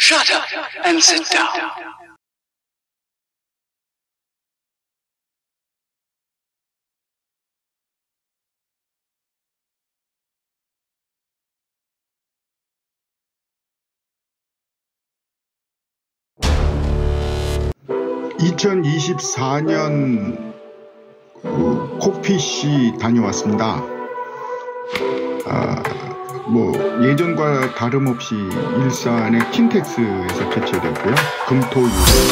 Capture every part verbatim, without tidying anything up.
Shut up and sit down. 이천이십사 년 그 코피씨 다녀왔습니다. 아, 뭐 예전과 다름없이 일산의 킨텍스에서 개최됐고요. 금토일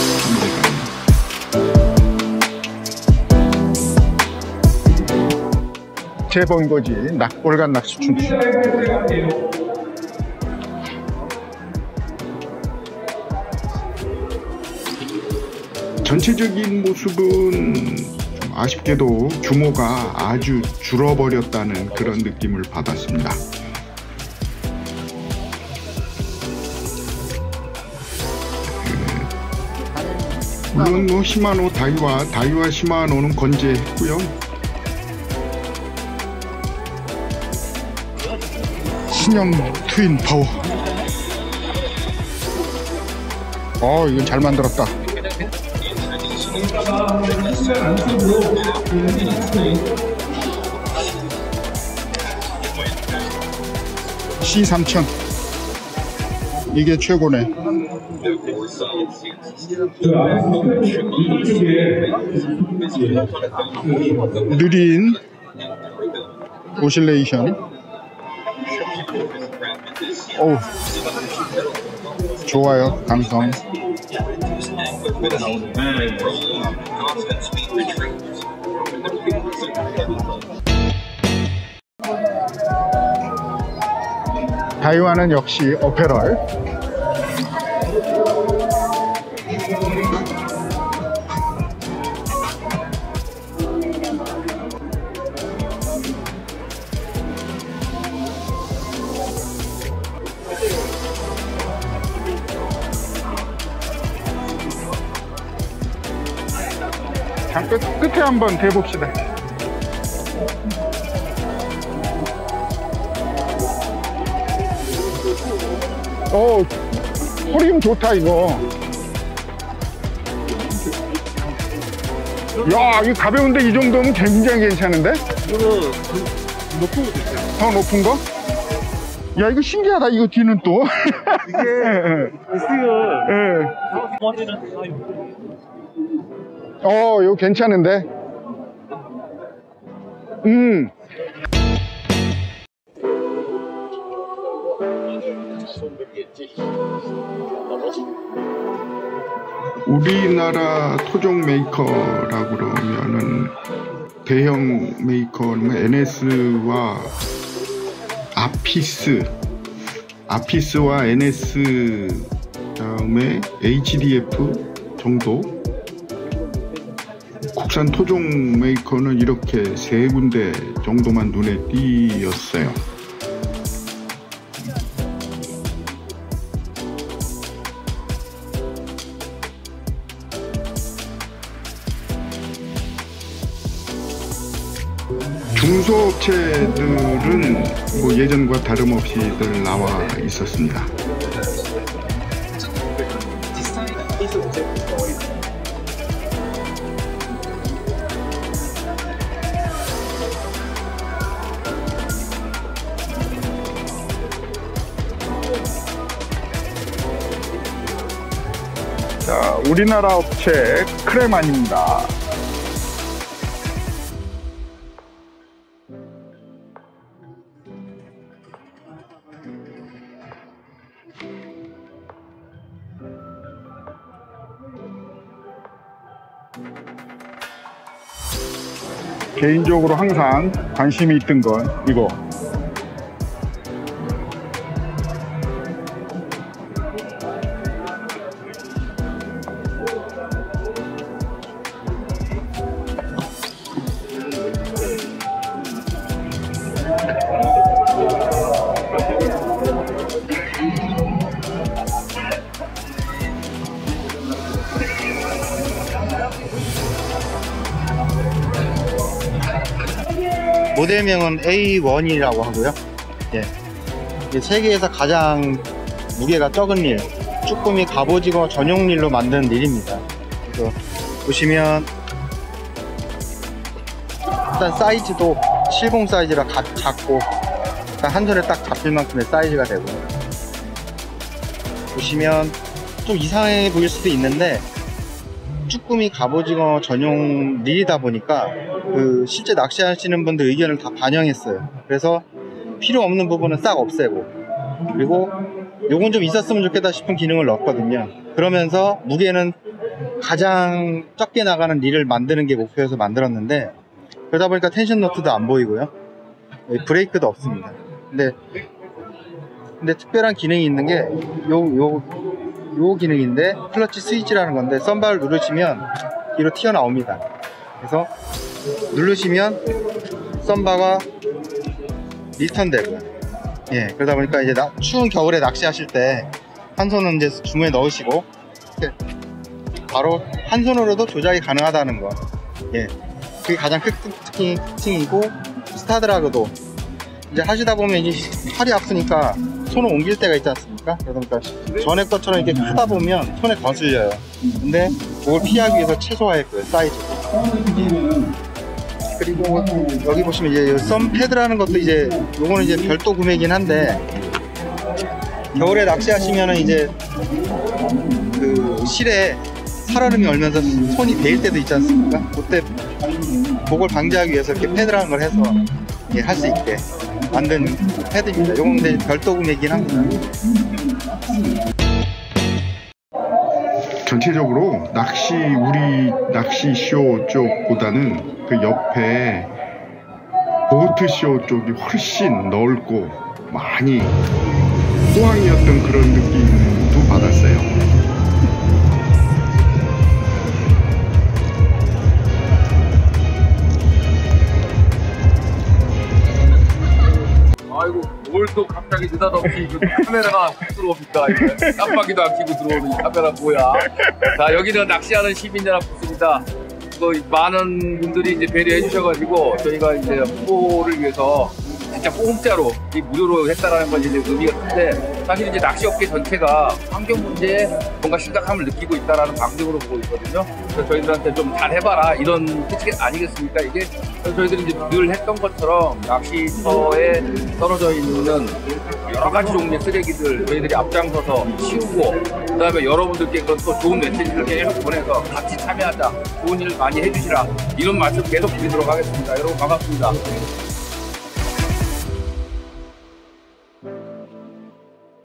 재번거지 낙골간 낚시춤. 전체적인 모습은 좀 아쉽게도 규모가 아주 줄어버렸다는 그런 느낌을 받았습니다. 물론 뭐 시마노 다이와 다이와 시마노는 건재했고요. 신형 트윈 파워. 어, 이건 잘 만들었다. 씨 삼천 이게 최고네. 느린 오실레이션. 오, 좋아요. 감성. 다이와는 역시 어페럴. 잠깐 끝에 한번 대봅시다. 어, 소리 좋다 이거. 야, 이거 가벼운데 이 정도면 굉장히 괜찮은데? 이거는 높은 것도 있어요. 더 높은 거? 야, 이거 신기하다. 이거 뒤는 또 이게 있으면 예. 머리는 다 어, 이거 괜찮은데? 음. 우리나라 토종 메이커라고 그러면은 대형 메이커는 엔에스와 아피스, 아피스와 엔에스 다음에 에이치디에프 정도. 국산 토종 메이커는 이렇게 세 군데 정도만 눈에 띄었어요. 중소업체들은 뭐 예전과 다름없이들 나와 있었습니다. 자, 우리나라 업체 크레만입니다. 개인적으로 항상 관심이 있던 건 이거. 모델명은 에이 원이라고 하고요. 예. 세계에서 가장 무게가 적은 릴 쭈꾸미 갑오징어 전용 릴로 만든 릴입니다. 그래서 보시면 일단 사이즈도 칠십 사이즈라 가, 작고 한 손에 딱 잡힐 만큼의 사이즈가 되고, 보시면 좀 이상해 보일 수도 있는데 쭈꾸미 갑오징어 전용 릴이다 보니까 그 실제 낚시하시는 분들 의견을 다 반영했어요. 그래서 필요 없는 부분은 싹 없애고, 그리고 요건 좀 있었으면 좋겠다 싶은 기능을 넣었거든요. 그러면서 무게는 가장 적게 나가는 릴을 만드는 게 목표여서 만들었는데, 그러다 보니까 텐션 너트도 안 보이고요, 브레이크도 없습니다. 근데 근데 특별한 기능이 있는 게 요 요 요 기능인데, 클러치 스위치라는 건데 썬바를 누르시면 뒤로 튀어나옵니다. 그래서 누르시면 썬바가 리턴 되고요. 예, 그러다 보니까 이제 나, 추운 겨울에 낚시하실 때 한 손은 이제 주머니에 넣으시고 바로 한 손으로도 조작이 가능하다는 거. 예, 그게 가장 큰 특징, 특징이고, 스타드라그도 이제 하시다 보면 이제 팔이 아프니까 손을 옮길 때가 있지 않습니까? 그러다 보니까 전에 것처럼 이렇게 하다 보면 손에 거슬려요. 근데 그걸 피하기 위해서 최소화했고요, 사이즈. 그리고 여기 보시면 이제 썸 패드라는 것도 이제 요거는 이제 별도 구매이긴 한데, 겨울에 낚시하시면은 이제 그 실에 살얼음이 얼면서 손이 베일 때도 있지 않습니까? 그때 그걸 방지하기 위해서 이렇게 패드라는 걸 해서 예, 할 수 있게 만든 패드입니다. 요건 근데 별도 구매이긴 합니다. 전체적으로 낚시 우리 낚시쇼 쪽보다는 그 옆에 보트쇼 쪽이 훨씬 넓고 많이 호황이었던 그런 느낌도 받았어요. 아이고, 뭘 또 갑자기 느닷없이 카메라가 훅 들어옵니까? 깜빡이도 안 켜고 들어오는 이 카메라 뭐야? 자, 여기는 낚시하는 시민연합 부스입니다. 그 많은 분들이 이제 배려해 주셔가지고 저희가 이제 홍보를 위해서 진짜 공짜로 이 무료로 했다라는 건 이제 의미가 큰데, 사실 이제 낚시업계 전체가 환경 문제에 뭔가 심각함을 느끼고 있다라는 방식으로 보고 있거든요. 그래서 저희들한테 좀 잘해봐라 이런 뜻이 아니겠습니까? 이게 저희들이 이제 늘 했던 것처럼 낚시터에 떨어져 있는 여러 가지 종류의 쓰레기들 저희들이 앞장서서 치우고, 그 다음에 여러분들께 그런 또 좋은 메시지를 계속 보내서 같이 참여하자, 좋은 일 많이 해주시라, 이런 말씀 계속 드리도록 하겠습니다. 여러분 반갑습니다.